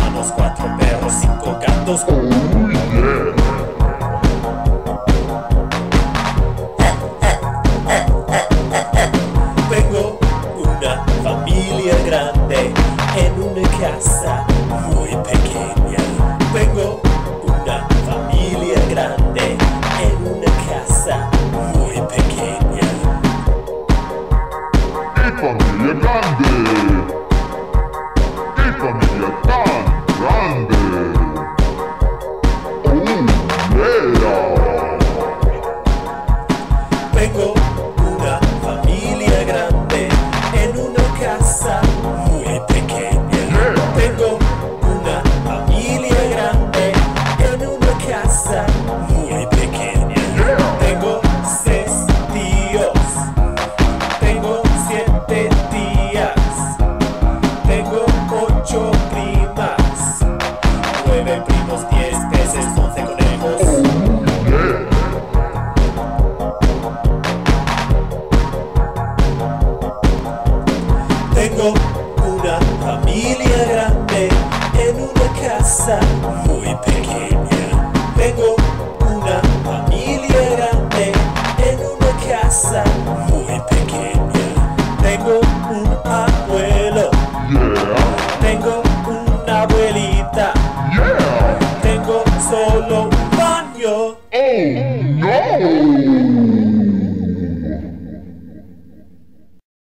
hermanos, 4 perros, 5 gatos. Oh yeah. Tengo una familia grande en una casa muy pequeña. Tengo una familia grande en una casa muy pequeña. ¡Qué familia grande! ¡Qué familia tan grande! ¡Oh yeah! Tengo una familia grande en una casa muy pequeña. Tengo una familia grande en una casa muy pequeña. Tengo 6 tíos. Tengo 7 tías. Tengo 8 primas. 9 primos, 10 peces, 11 conejos. Tengo una familia grande en una casa muy pequeña. Tengo